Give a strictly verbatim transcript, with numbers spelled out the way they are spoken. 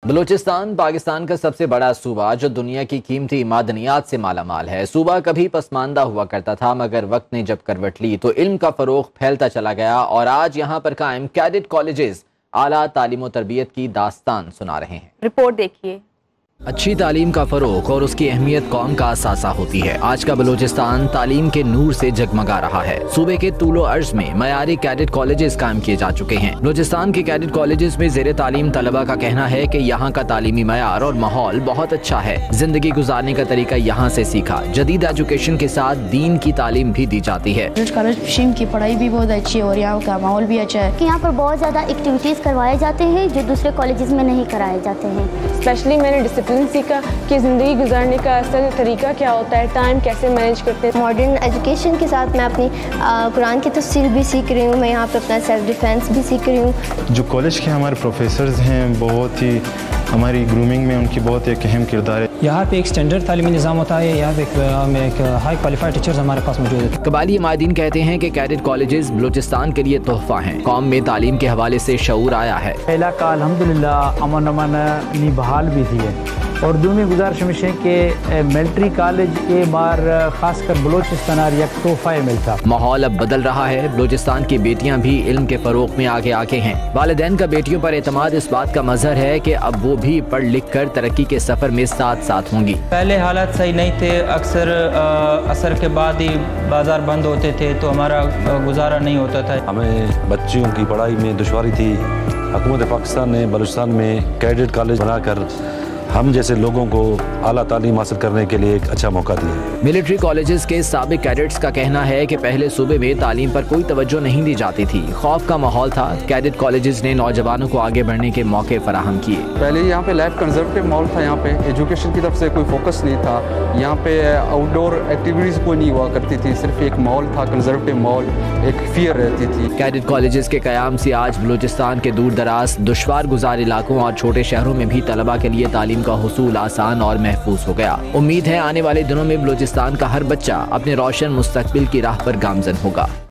बलूचिस्तान पाकिस्तान का सबसे बड़ा सूबा जो दुनिया की कीमती मादनियात से मालामाल है। सूबा कभी पसमानदा हुआ करता था, मगर वक्त ने जब करवट ली तो इल्म का फरोग फैलता चला गया और आज यहाँ पर कायम कैडेट कॉलेजेस आला तालीम और तरबियत की दास्तान सुना रहे हैं। रिपोर्ट देखिए। अच्छी तालीम का फरोग और उसकी अहमियत कौम का असासा होती है। आज का बलूचिस्तान तालीम के नूर से जगमगा रहा है। सूबे के तूलो अर्ज में मयारी कैडेट कॉलेजेस कायम किए जा चुके हैं। बलूचिस्तान के कैडेट कॉलेजेस में जेर तालीम तलबा का कहना है कि यहाँ का तालीमी मयार और माहौल बहुत अच्छा है। जिंदगी गुजारने का तरीका यहाँ से सीखा। जदीद एजुकेशन के साथ दीन की तालीम भी दी जाती है। फिशिंग की पढ़ाई भी बहुत अच्छी है और यहाँ का माहौल भी अच्छा है। यहाँ पर बहुत ज्यादा एक्टिविटीज करवाए जाते हैं जो दूसरे कॉलेजेस में नहीं कराए जाते हैं। स्पेशली मैंने डिसिप्लिन सीखा कि ज़िंदगी गुजारने का असल तरीका क्या होता है, टाइम कैसे मैनेज करते हैं। मॉडर्न एजुकेशन के साथ मैं अपनी कुरान की तफसीर भी सीख रही हूँ। मैं यहाँ पे अपना सेल्फ डिफेंस भी सीख रही हूँ। जो कॉलेज के हमारे प्रोफेसर्स हैं बहुत ही हमारी ग्रूमिंग में उनकी बहुत एक अहम किरदार है। यहाँ पे एक स्टैंडर्ड तालीमी निज़ाम होता है। यहाँ पे एक हाई क्वालिफाइड टीचर्स हमारे पास मौजूद है। कबाली हमायदीन कहते हैं कि कैडेट कॉलेजेस बलूचिस्तान के लिए तोहफा हैं। कौम में तालीम के हवाले से शऊर आया है। पहला का अल्हम्दुलिल्लाह अमन अमन नी बहाल भी थी है और दूसरी गुजारिश में के मिलिट्री कॉलेज के बार खासकर बलूचिस्तान और एक तोहफा मिलता। माहौल अब बदल रहा है। बलूचिस्तान की बेटियां भी इल्म के फरोग में आगे आगे हैं। वालिदैन का बेटियों पर एतमाद इस बात का मजहर है कि अब वो भी पढ़ लिख कर तरक्की के सफर में साथ साथ होंगी। पहले हालात सही नहीं थे। अक्सर असर के बाद ही बाजार बंद होते थे तो हमारा गुजारा नहीं होता था। हमें बच्चियों की पढ़ाई में दुश्वारी थी। हुकूमत पाकिस्तान ने बलूचिस्तान में कैडेट कॉलेज बनाकर हम जैसे लोगों को आला तालीम हासिल करने के लिए एक अच्छा मौका दिया। मिलिट्री कॉलेजेस के साबिक कैडेट्स का कहना है कि पहले सूबे में तालीम पर कोई तवज्जो नहीं दी जाती थी। खौफ का माहौल था। कैडेट कॉलेजेस ने नौजवानों को आगे बढ़ने के मौके फराहम किए। पहले यहाँ पे लाइफ कंजर्वेटिव माहौल था। यहाँ पे एजुकेशन की तरफ से कोई फोकस नहीं था। यहाँ पे आउटडोर एक्टिविटीज कोई नहीं हुआ करती थी। सिर्फ एक माहौल था, कंजर्वेटिव माहौल, एक फियर रहती थी। कैडेट कॉलेजेस के कयाम से आज बलूचिस्तान के दूर दराज दुश्वार गुजार इलाकों और छोटे शहरों में भी तलबा के लिए तालीम का हुसूल आसान और महफूज हो गया। उम्मीद है आने वाले दिनों में बलूचिस्तान का हर बच्चा अपने रोशन मुस्तकबिल की राह पर गामजन होगा।